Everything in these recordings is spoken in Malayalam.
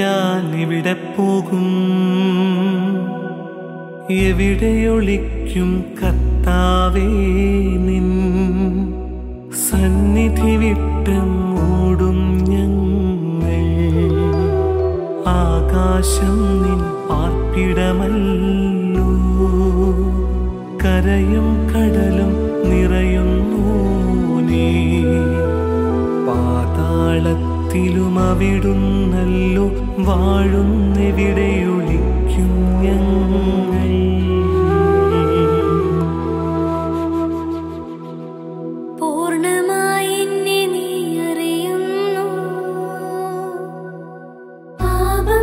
ഞാൻ എവിടെ പോകും? എവിടെയൊളിക്കും കർത്താവേ നിൻ സന്നിധി വിട്ട് മൂടും ഞങ്ങൾ. ആകാശം നിൻ പാർപ്പിടമല്ലോ, കരയും കടലും നിറയുന്നു നീ. പാതാളത്തിലും അവിടുന്നല്ലോ വാഴുന്നെവിടെയൊളിക്കും ഞങ്ങൾ. പൂർണ്ണമായി എന്നെ നീ അറിയുന്നു, പാപം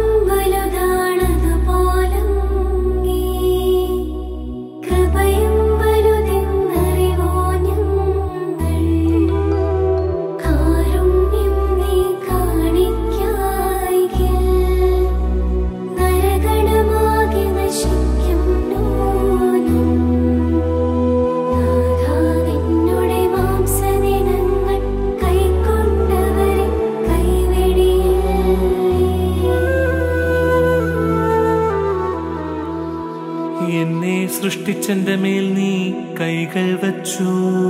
വലുതാണതുപോലങ്ങി കൃപയും വലുതെന്നറിവോ ഞങ്ങൾ. കാരുണ്യം നീ കാണിക്കായെങ്കിൽ നരകണമാകെ നശിക്കും നൂനം. നാഥാ നിന്നുടെ മാംസദിനങ്ങൾ കൈക്കൊണ്ടവരെ കൈവെടിയല്ലേ. എന്നെ സൃഷ്ടിച്ചെന്റെ മേൽ നീ കൈകൾ വച്ചു,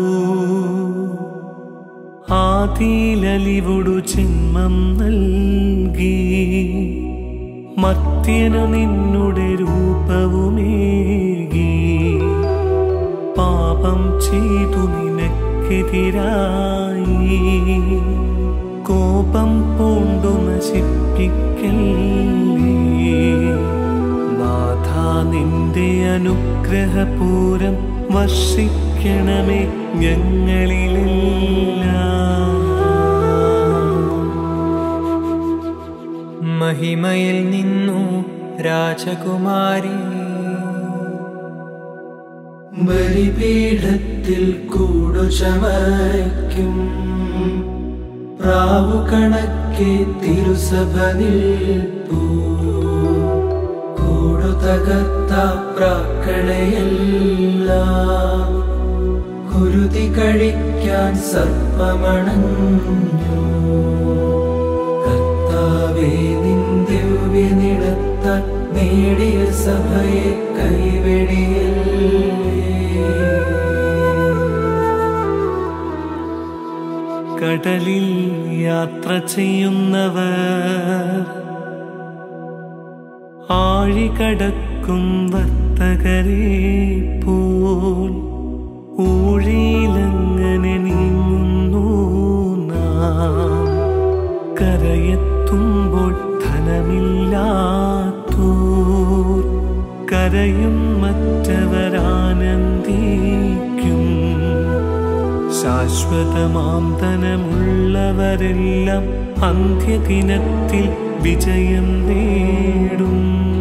ആദിയിലലിവൊടു ജന്മം നൽകി. മർത്യനു നിന്നുടെ രൂപവുമേകി, പാപം ചെയ്തു നിനക്കെതിരായി. കോപം പൂണ്ടു നശിപ്പിക്കല്ലേ. നാഥാ നിന്റെ അനുഗ്രഹപൂരം വർഷിക്കണമേ ഞങ്ങളിലെല്ലാം. മഹിമയിൽ നിന്നു രാജകുമാരി, ബലിപീഠത്തിൽ കൂടു ചമയ്ക്കും. പ്രാവു കണക്കെ തിരുസഭ നിൽപ്പൂ, കൂടു തകർത്ത പ്രാക്കളയെല്ലാം. കുരുതി കഴിക്കാൻ സർപ്പമണഞ്ഞു. കർത്താവേ നിൻ ദിവ്യനിടത്താൽ നേടിയ സഭയെ കൈവെടിയല്ലേ. കടലിൽ യാത്ര ചെയ്യുന്നവർ, ആഴികടക്കും വർത്തകരെ പോൽ ഊഴിയിലങ്ങനെ നീങ്ങുന്നു നാം. കരയെത്തുമ്പോൾ ധനമില്ലാത്തോർ കരയും, മറ്റവരാനന്ദിക്കും. ശാശ്വതമാം ധനമുള്ളവരെല്ലാം അന്ത്യദിനത്തിൽ വിജയം നേടും.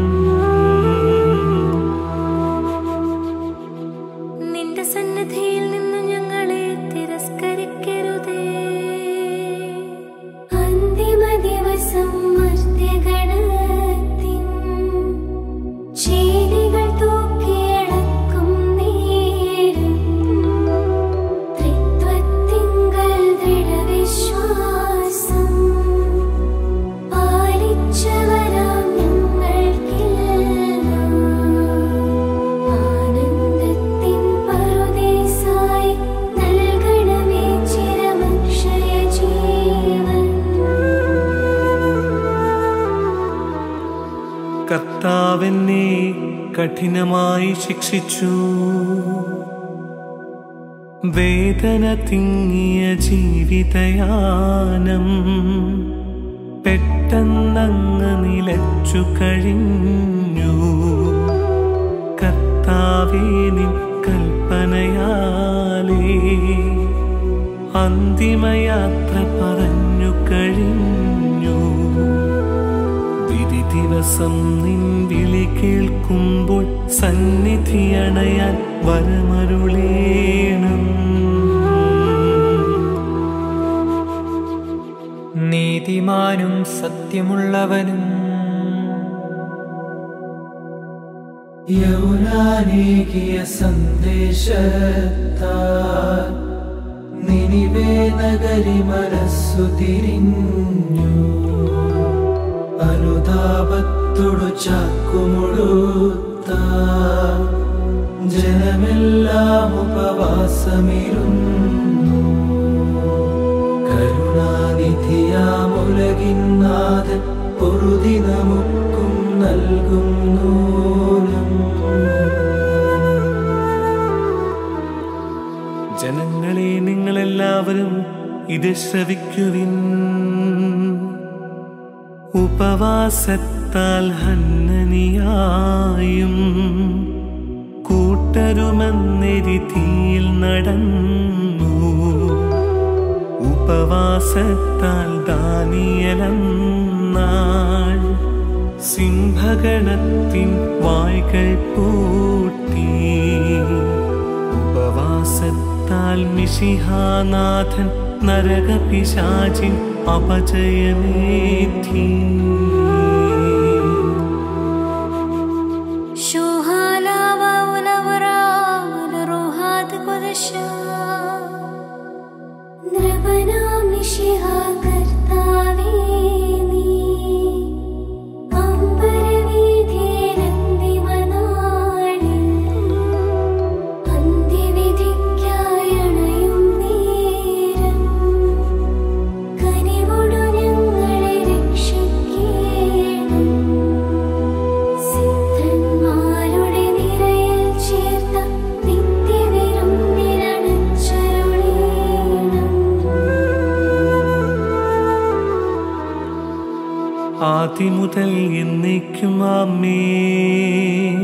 നിന്റെ സന്നിധിയിൽ നിന്ന് ഞങ്ങളെ തിരസ്കരിക്കരുതേ. അന്തിമ ദിവസം മർത്യഗണത്തിൻ ചേരികൾ തൂക്കിയടക്കും നേരം. ത്രിത്വത്തിങ്കൽ ദൃഢവിശ്വാസം പാലിച്ചവരാം ഞങ്ങൾക്കെല്ലാം ആനന്ദത്തിൻ പറുദീസായി നൽകണമേ ചിരമക്ഷയ ജീവൻ. കർത്താവെന്നെ കഠിനമായി ശിക്ഷിച്ചു, വേദന തിങ്ങിയ ജീവിതയാനം പെട്ടെന്നങ്ങ് നിലച്ചു കഴിഞ്ഞു. കർത്താവേ നിൻ കൽപ്പനയാലേ അന്തിമയാത്ര പറഞ്ഞു കഴിഞ്ഞു. വിധി ദിവസം നിൻ വിളി കേൾക്കുമ്പോൾ സന്നിധി അണയാൻ വരമരുളേണം. നീതിമാനും സത്യമുള്ളവനും യൗനാനേകിയ സന്ദേശത്താൽ നിനിവേ നഗരി മനസ്സു തിരിഞ്ഞു. അനുതാപത്തോടു ചാക്കുമുടുത്ത ജനമെല്ലാം ഉപവാസമിരുന്നു. കരുണാനിധിയാമുലകിന്നാഥൻ പൊറുതി നമുക്കും നൽകുന്നു. ജനങ്ങളെ, നിങ്ങളെല്ലാവരും ഇത് ശ്രവിക്കുവിൻ. ഉപവാസത്താൽ ഹന്നനിയായും കൂട്ടരുമെന്നെരി തീയിൽ നടന്നു. ഉപവാസത്താൽ ദാനിയേലന്നാൾ സിംഹഗണത്തിൻ വായ്കൾ പൂട്ടി. ഉപവാസത്താൽ മിശിഹാനാഥൻ നരകപിശാചിൻ അപജയമേറ്റി. ആദിമുതൽ എന്നേക്കും ആമേൻ.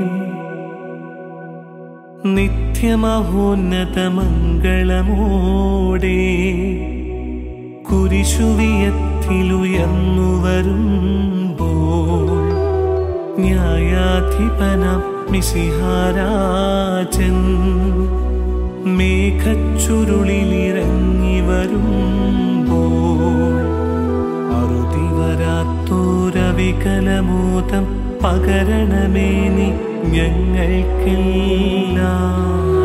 നിത്യമഹോന്നതമംഗളമോടെ കുരിശുവിയത്തിലുയർന്നു വരുമ്പോൾ ന്യായാധിപനാം മിശിഹാരാജൻ മേഘച്ചുരുളിലിറങ്ങി വരുമ്പോൾ അറുതിവരാത്തോരവികലമോദം പകരണമേ നീ ഞങ്ങൾക്കെല്ലാം.